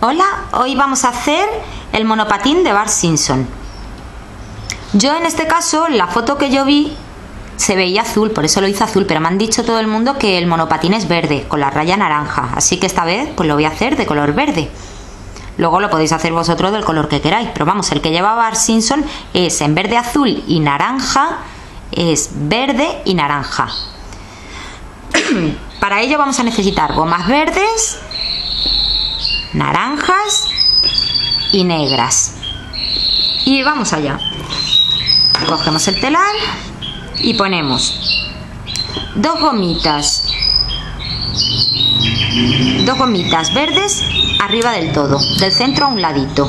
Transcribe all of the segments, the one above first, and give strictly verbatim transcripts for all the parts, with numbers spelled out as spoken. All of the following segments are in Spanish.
Hola, hoy vamos a hacer el monopatín de Bart Simpson. Yo en este caso, la foto que yo vi se veía azul, por eso lo hice azul, pero me han dicho todo el mundo que el monopatín es verde, con la raya naranja, así que esta vez pues lo voy a hacer de color verde. Luego lo podéis hacer vosotros del color que queráis, pero vamos, el que lleva Bart Simpson es en verde, azul y naranja, es verde y naranja. Para ello vamos a necesitar gomas verdes, naranjas y negras. Y vamos allá. Cogemos el telar y ponemos dos gomitas, dos gomitas verdes arriba del todo, del centro a un ladito.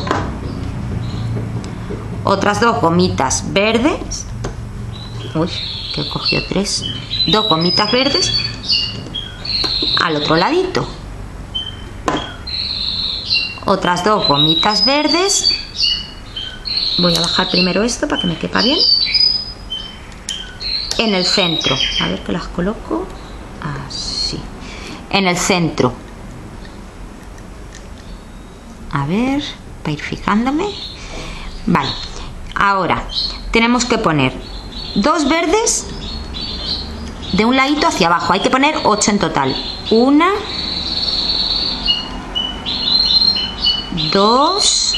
Otras dos gomitas verdes. Uy, que he cogido tres. Dos gomitas verdes al otro ladito. Otras dos gomitas verdes. Voy a bajar primero esto para que me quepa bien. En el centro. A ver que las coloco. Así. En el centro. A ver, para ir fijándome. Vale. Ahora tenemos que poner dos verdes de un ladito hacia abajo. Hay que poner ocho en total. Una, dos,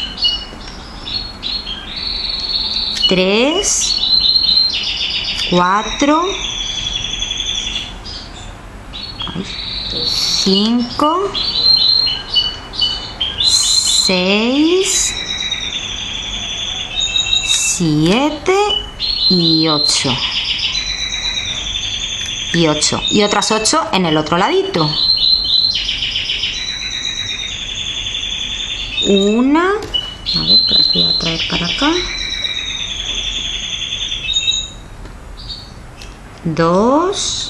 tres, cuatro, cinco, seis, siete y ocho. Y ocho. Y otras ocho en el otro ladito. Una. A ver, las voy a traer para acá. Dos.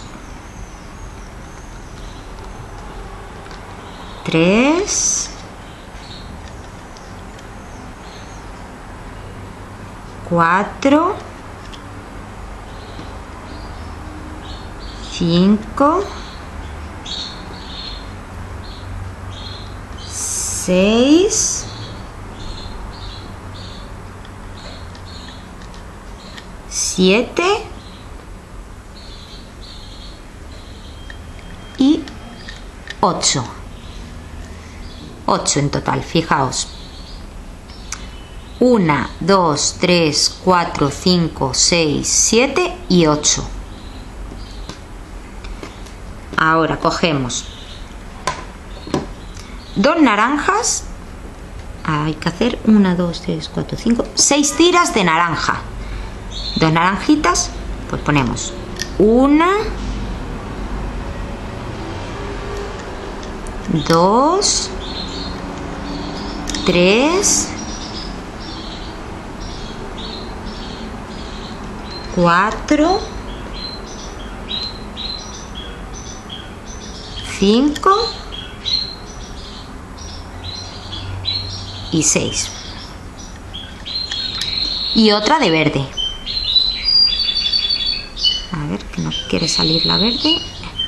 Tres. Cuatro. Cinco. Seis. Siete. Y ocho. Ocho en total, fijaos. Una, dos, tres, cuatro, cinco, seis, siete y ocho. Ahora cogemos dos naranjas. Hay que hacer una, dos, tres, cuatro, cinco, seis tiras de naranja. Dos naranjitas, pues ponemos una, dos, tres, cuatro, cinco y seis. Y otra de verde. A ver, que no quiere salir la verde.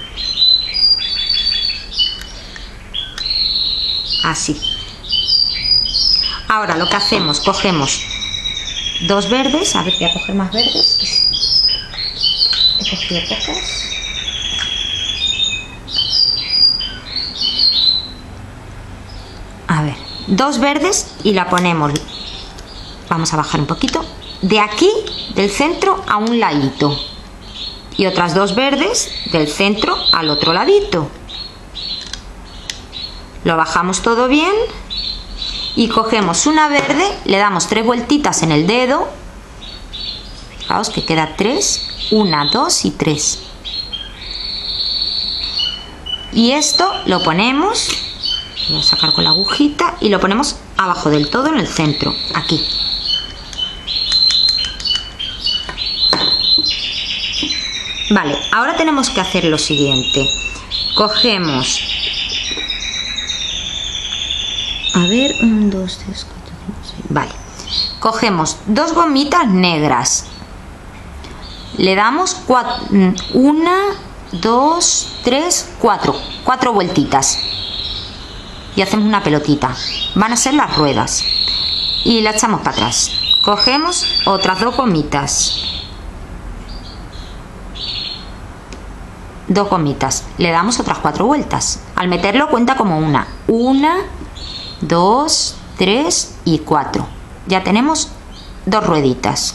Así. Ahora lo que hacemos, cogemos dos verdes. A ver, voy a coger más verdes. He cogido pocas. A ver, dos verdes y la ponemos. Vamos a bajar un poquito. De aquí, del centro a un ladito. Y otras dos verdes del centro al otro ladito. Lo bajamos todo bien. Y cogemos una verde, le damos tres vueltitas en el dedo. Fijaos que queda tres. Una, dos y tres. Y esto lo ponemos. Voy a sacar con la agujita y lo ponemos abajo del todo en el centro. Aquí. Vale, ahora tenemos que hacer lo siguiente. Cogemos. A ver, un, dos, tres, cuatro, cinco, seis. Vale. Cogemos dos gomitas negras. Le damos cuatro, una, dos, tres, cuatro. Cuatro vueltitas. y hacemos una pelotita. Van a ser las ruedas y la echamos para atrás. Cogemos otras dos gomitas, dos gomitas, le damos otras cuatro vueltas. Al meterlo cuenta como una, una, dos, tres y cuatro. Ya tenemos dos rueditas.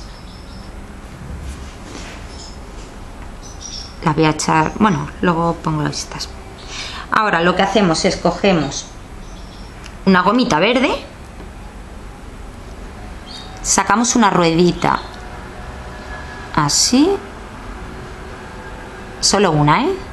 Las voy a echar, bueno, luego pongo estas. Ahora lo que hacemos es cogemos una gomita verde, sacamos una ruedita así, solo una, ¿eh?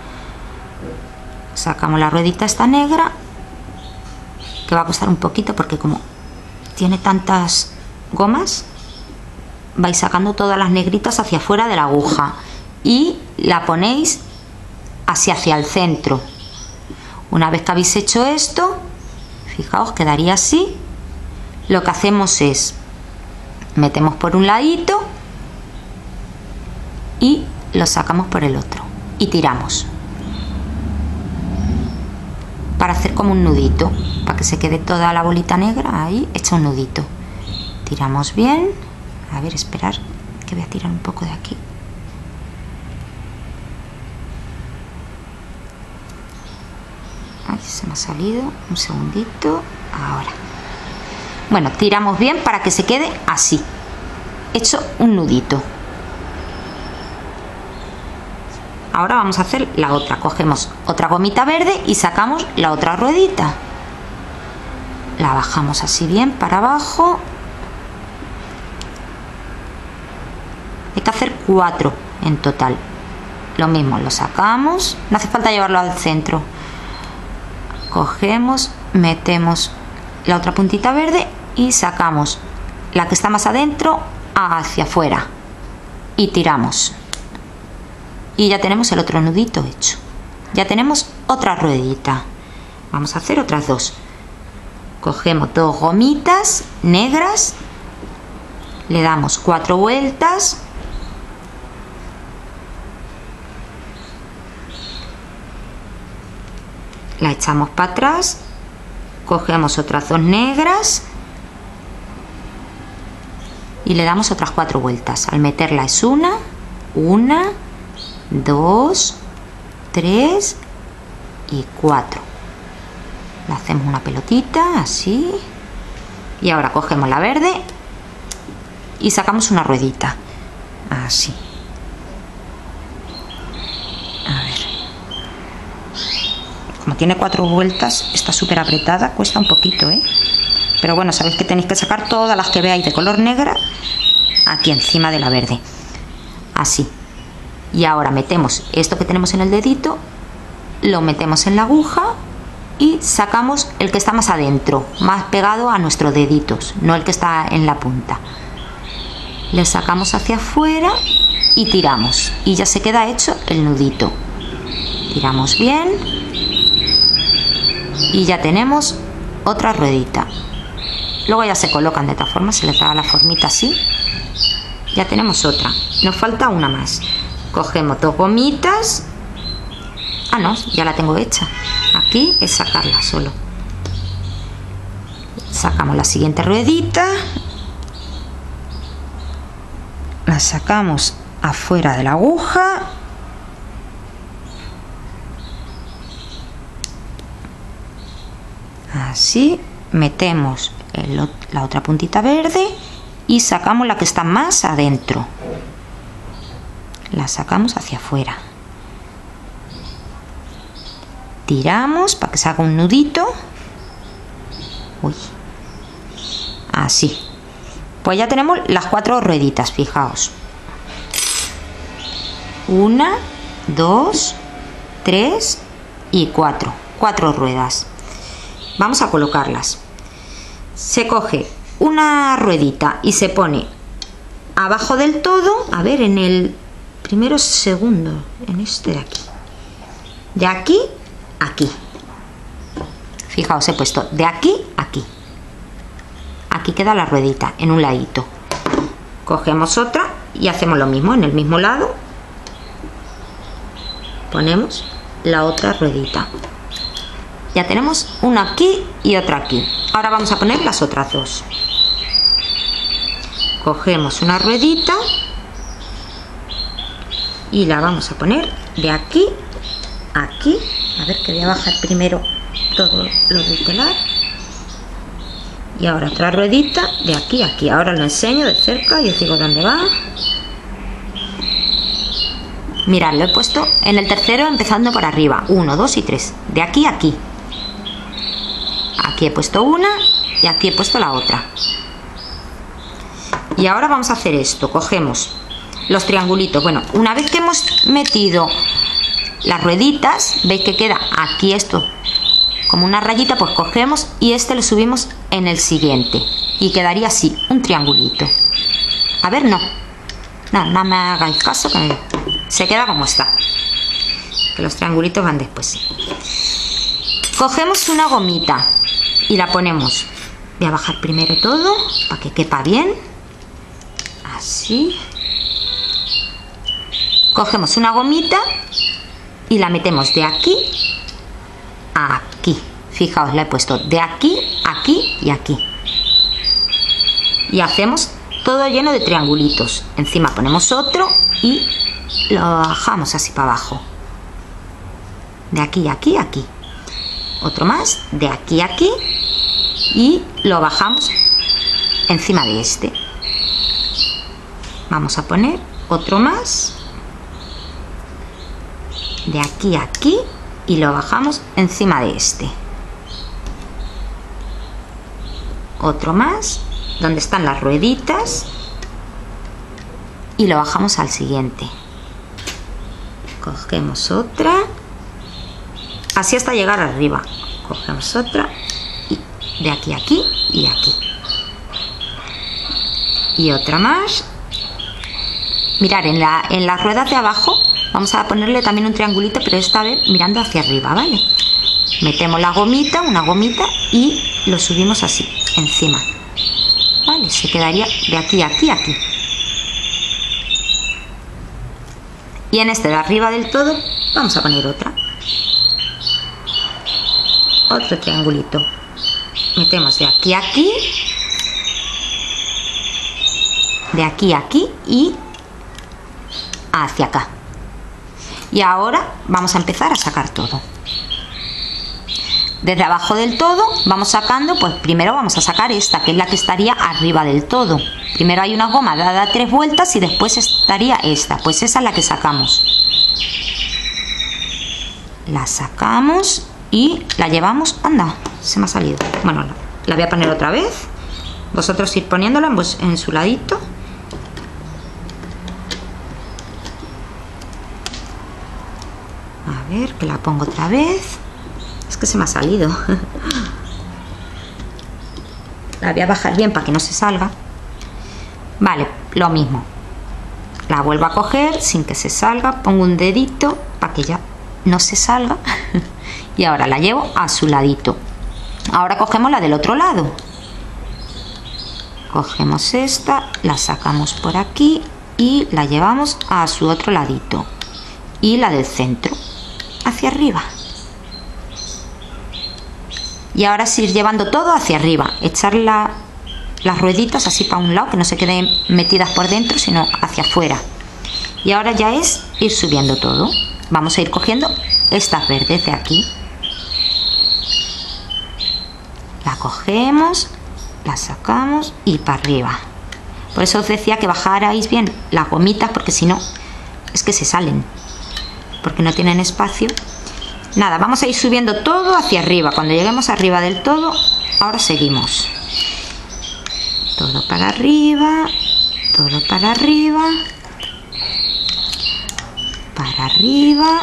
Sacamos la ruedita esta negra, que va a costar un poquito porque como tiene tantas gomas, vais sacando todas las negritas hacia afuera de la aguja y la ponéis hacia hacia el centro. Una vez que habéis hecho esto, fijaos, quedaría así. Lo que hacemos es metemos por un ladito y lo sacamos por el otro y tiramos para hacer como un nudito, para que se quede toda la bolita negra ahí hecha un nudito. Tiramos bien. A ver, esperar que voy a tirar un poco de aquí. Ay, se me ha salido un segundito. Ahora, bueno, tiramos bien para que se quede así hecho un nudito. Ahora vamos a hacer la otra. Cogemos otra gomita verde y sacamos la otra ruedita, la bajamos así bien para abajo. Hay que hacer cuatro en total. Lo mismo, lo sacamos, no hace falta llevarlo al centro. Cogemos, metemos la otra puntita verde y sacamos la que está más adentro hacia afuera y tiramos. Y ya tenemos el otro nudito hecho. Ya tenemos otra ruedita. Vamos a hacer otras dos. Cogemos dos gomitas negras, le damos cuatro vueltas, la echamos para atrás, cogemos otras dos negras y le damos otras cuatro vueltas. Al meterla es una, una, dos, tres y cuatro. Le hacemos una pelotita así y ahora cogemos la verde y sacamos una ruedita así. A ver, como tiene cuatro vueltas está súper apretada, cuesta un poquito, ¿eh? Pero bueno, sabéis que tenéis que sacar todas las que veáis de color negra aquí encima de la verde, así. Y ahora metemos esto que tenemos en el dedito, lo metemos en la aguja y sacamos el que está más adentro, más pegado a nuestros deditos, no el que está en la punta. Le sacamos hacia afuera y tiramos y ya se queda hecho el nudito. Tiramos bien y ya tenemos otra ruedita. Luego ya se colocan de esta forma, se les da la formita así. Ya tenemos otra, nos falta una más. Cogemos dos gomitas. Ah, no, ya la tengo hecha. Aquí es sacarla solo. Sacamos la siguiente ruedita, la sacamos afuera de la aguja así, metemos el, la otra puntita verde y sacamos la que está más adentro, la sacamos hacia afuera, tiramos para que se haga un nudito. Uy, así. Pues ya tenemos las cuatro rueditas, fijaos. Una, dos, tres y cuatro. Cuatro ruedas. Vamos a colocarlas. Se coge una ruedita y se pone abajo del todo, a ver, en el primero segundo, en este de aquí. De aquí a aquí. Fijaos, he puesto de aquí a aquí. Aquí queda la ruedita en un ladito. Cogemos otra y hacemos lo mismo en el mismo lado. Ponemos la otra ruedita. Ya tenemos una aquí y otra aquí. Ahora vamos a poner las otras dos. Cogemos una ruedita y la vamos a poner de aquí a aquí. A ver, que voy a bajar primero todo lo del telar. Y ahora otra ruedita de aquí a aquí. Ahora lo enseño de cerca y os digo dónde va. Mirad, lo he puesto en el tercero empezando por arriba. Uno, dos y tres. De aquí a aquí. Aquí he puesto una y aquí he puesto la otra. Y ahora vamos a hacer esto. Cogemos los triangulitos. Bueno, una vez que hemos metido las rueditas, veis que queda aquí esto como una rayita, pues cogemos y este lo subimos en el siguiente y quedaría así, un triangulito. A ver, no, no, no me hagáis caso, que se queda como está, que los triangulitos van después. Cogemos una gomita y la ponemos. Voy a bajar primero todo para que quepa bien, así. Cogemos una gomita y la metemos de aquí a aquí. Fijaos, la he puesto de aquí, aquí y aquí. Y hacemos todo lleno de triangulitos. Encima ponemos otro y lo bajamos así para abajo. De aquí, aquí, aquí. Otro más, de aquí, aquí. Y lo bajamos encima de este. Vamos a poner otro más. De aquí a aquí y lo bajamos encima de este. Otro más donde están las rueditas y lo bajamos al siguiente. Cogemos otra, así hasta llegar arriba. Cogemos otra y de aquí a aquí y aquí. Y otra más. Mirar, en, la, en las ruedas de abajo vamos a ponerle también un triangulito, pero esta vez mirando hacia arriba, ¿vale? Metemos la gomita, una gomita y lo subimos así, encima. ¿Vale? Se quedaría de aquí a aquí, aquí. Y en este de arriba del todo vamos a poner otra. Otro triangulito. Metemos de aquí a aquí. De aquí a aquí y hacia acá. Y ahora vamos a empezar a sacar todo. Desde abajo del todo vamos sacando, pues primero vamos a sacar esta, que es la que estaría arriba del todo. Primero hay una goma dada tres vueltas y después estaría esta, pues esa es la que sacamos. La sacamos y la llevamos, anda, se me ha salido. Bueno, la, la voy a poner otra vez. Vosotros ir poniéndola en, vos, en su ladito. A ver, que la pongo otra vez. Es que se me ha salido. La voy a bajar bien para que no se salga. Vale, lo mismo. La vuelvo a coger sin que se salga. Pongo un dedito para que ya no se salga. Y ahora la llevo a su ladito. Ahora cogemos la del otro lado. Cogemos esta, la sacamos por aquí y la llevamos a su otro ladito. Y la del centro hacia arriba. Y ahora sí ir llevando todo hacia arriba, echar la, las rueditas así para un lado, que no se queden metidas por dentro, sino hacia afuera. Y ahora ya es ir subiendo todo. Vamos a ir cogiendo estas verdes de aquí. La cogemos, la sacamos y para arriba. Por eso os decía que bajarais bien las gomitas, porque si no, es que se salen, porque no tienen espacio. Nada, vamos a ir subiendo todo hacia arriba. Cuando lleguemos arriba del todo, ahora seguimos. Todo para arriba, todo para arriba, para arriba.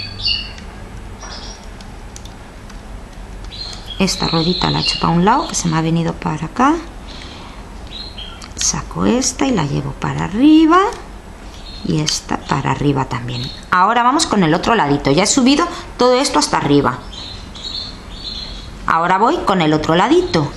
Esta ruedita la he hecho para un lado, que se me ha venido para acá. Saco esta y la llevo para arriba. Y esta para arriba también. Ahora vamos con el otro ladito. Ya he subido todo esto hasta arriba. Ahora voy con el otro ladito.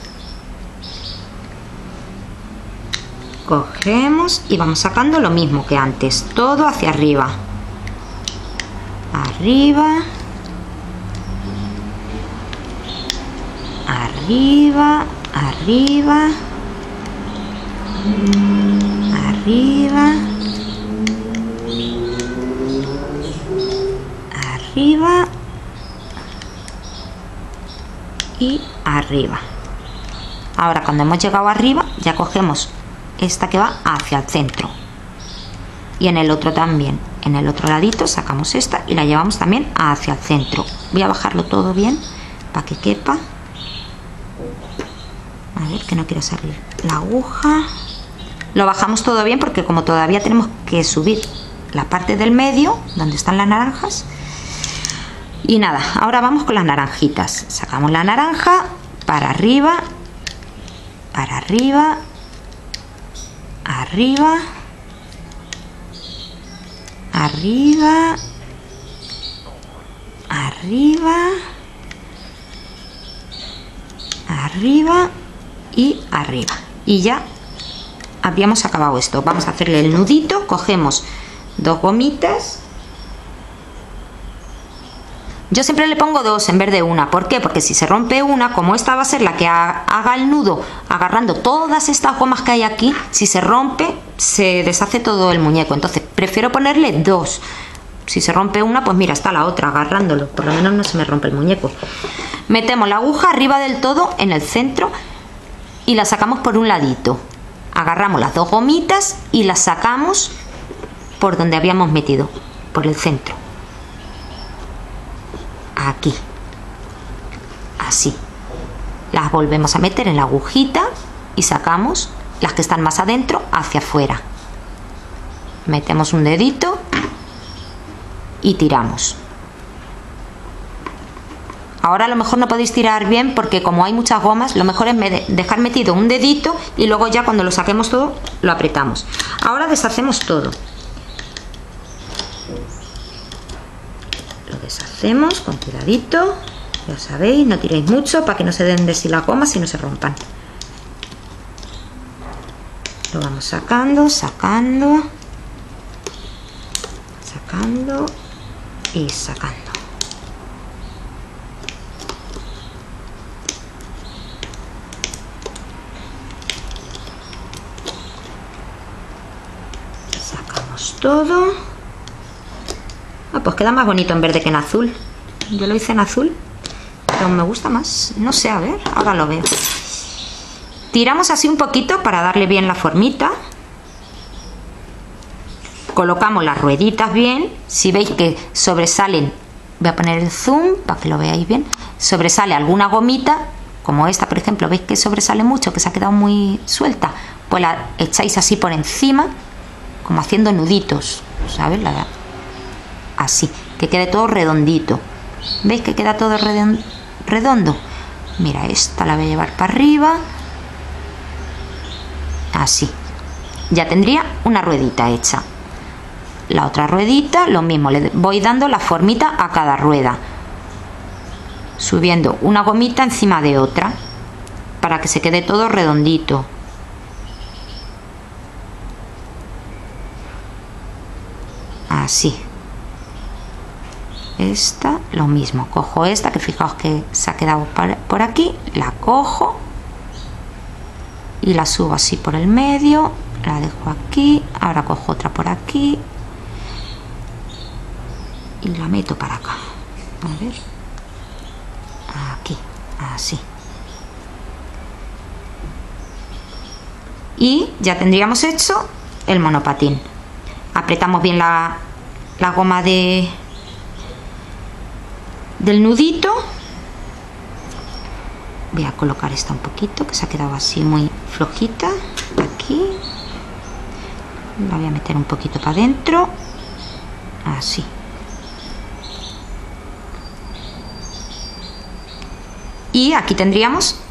Cogemos y vamos sacando lo mismo que antes. Todo hacia arriba. Arriba. arriba, arriba, arriba, arriba y arriba. Ahora cuando hemos llegado arriba ya cogemos esta que va hacia el centro y en el otro también, en el otro ladito sacamos esta y la llevamos también hacia el centro. Voy a bajarlo todo bien para que quepa. A ver, que no quiero salir la aguja. Lo bajamos todo bien porque como todavía tenemos que subir la parte del medio donde están las naranjas. Y nada, ahora vamos con las naranjitas. Sacamos la naranja para arriba, para arriba, arriba, arriba, arriba, arriba y arriba. Y ya habíamos acabado esto. Vamos a hacerle el nudito. Cogemos dos gomitas. Yo siempre le pongo dos en vez de una. ¿Por qué? Porque si se rompe una, como esta va a ser la que haga el nudo agarrando todas estas gomas que hay aquí, si se rompe se deshace todo el muñeco. Entonces prefiero ponerle dos. Si se rompe una, pues mira, está la otra agarrándolo. Por lo menos no se me rompe el muñeco. Metemos la aguja arriba del todo en el centro y la sacamos por un ladito. Agarramos las dos gomitas y las sacamos por donde habíamos metido, por el centro. Aquí, así. Las volvemos a meter en la agujita y sacamos las que están más adentro hacia afuera. Metemos un dedito y tiramos. Ahora a lo mejor no podéis tirar bien porque como hay muchas gomas, lo mejor es dejar metido un dedito y luego ya cuando lo saquemos todo lo apretamos. Ahora deshacemos todo. Lo deshacemos con cuidadito, ya sabéis, no tiréis mucho para que no se den de sí las gomas y no se rompan. Lo vamos sacando, sacando, sacando y sacando. Sacamos todo. Ah, pues queda más bonito en verde que en azul. Yo lo hice en azul, pero me gusta más. No sé, a ver, ahora lo veo. Tiramos así un poquito para darle bien la formita. Colocamos las rueditas bien. Si veis que sobresalen, voy a poner el zoom para que lo veáis bien. Sobresale alguna gomita, como esta por ejemplo, veis que sobresale mucho, que se ha quedado muy suelta, pues la echáis así por encima, como haciendo nuditos, ¿sabes? La, así, que quede todo redondito. ¿Veis que queda todo redondo? Mira, esta la voy a llevar para arriba. Así. Ya tendría una ruedita hecha. La otra ruedita, lo mismo, le voy dando la formita a cada rueda. Subiendo una gomita encima de otra. Para que se quede todo redondito. Así. Esta, lo mismo, cojo esta, que fijaos que se ha quedado por aquí, la cojo y la subo así por el medio, la dejo aquí, ahora cojo otra por aquí y la meto para acá, a ver, aquí, así. Y ya tendríamos hecho el monopatín. Apretamos bien la, la goma de del nudito. Voy a colocar esta un poquito, que se ha quedado así muy flojita. Aquí la voy a meter un poquito para adentro, así. Y aquí tendríamos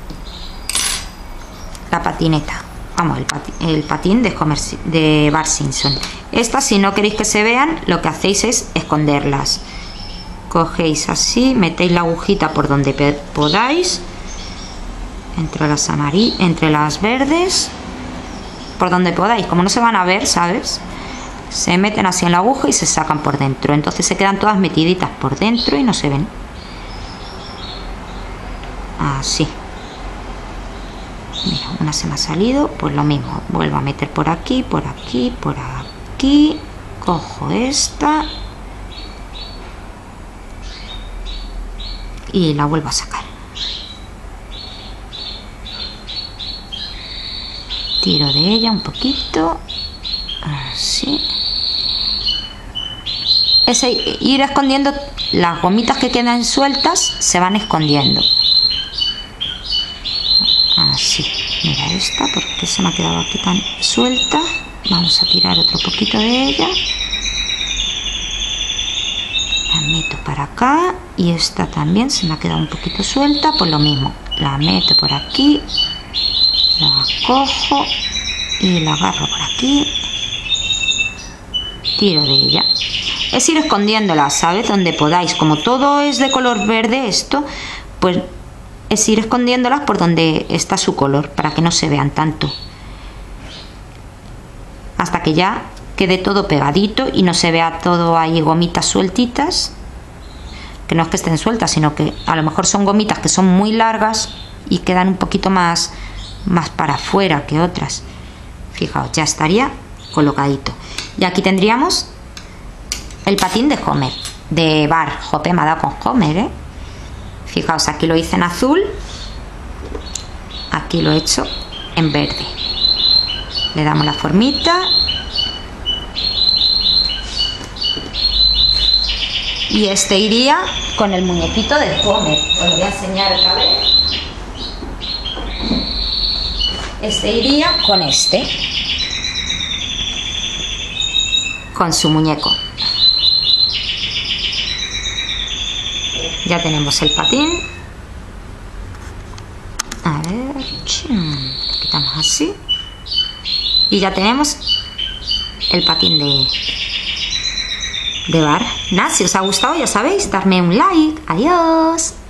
la patineta, vamos, el patín, el patín de, de Bart Simpson. Estas, si no queréis que se vean, lo que hacéis es esconderlas. Cogéis así, metéis la agujita por donde podáis, entre las amarillas, entre las verdes, por donde podáis, como no se van a ver, ¿sabes? Se meten así en la aguja y se sacan por dentro, entonces se quedan todas metiditas por dentro y no se ven. Así. una se me ha salido, pues lo mismo, vuelvo a meter por aquí, por aquí, por aquí, cojo esta y la vuelvo a sacar, tiro de ella un poquito, así. Ese ir escondiendo las gomitas que quedan sueltas, se van escondiendo así. Mira esta, porque se me ha quedado aquí tan suelta, vamos a tirar otro poquito de ella, la meto para acá, y esta también se me ha quedado un poquito suelta, pues lo mismo, la meto por aquí, la cojo y la agarro por aquí, tiro de ella. Es ir escondiéndola, ¿sabes? Donde podáis. Como todo es de color verde esto, pues es ir escondiéndolas por donde está su color, para que no se vean tanto, hasta que ya quede todo pegadito y no se vea todo ahí gomitas sueltitas, que no es que estén sueltas, sino que a lo mejor son gomitas que son muy largas y quedan un poquito más más para afuera que otras. Fijaos, ya estaría colocadito. Y aquí tendríamos el patín de Homer, de Bart. Jope, me ha dado con Homer, ¿eh? Fijaos, aquí lo hice en azul, aquí lo he hecho en verde. Le damos la formita y este iría con el muñequito de Homer. Os lo voy a enseñar otra vez. Este iría con este, con su muñeco. Ya tenemos el patín. A ver, lo quitamos así. Y ya tenemos el patín de, de Bart. Nada, si os ha gustado, ya sabéis, darme un like. Adiós.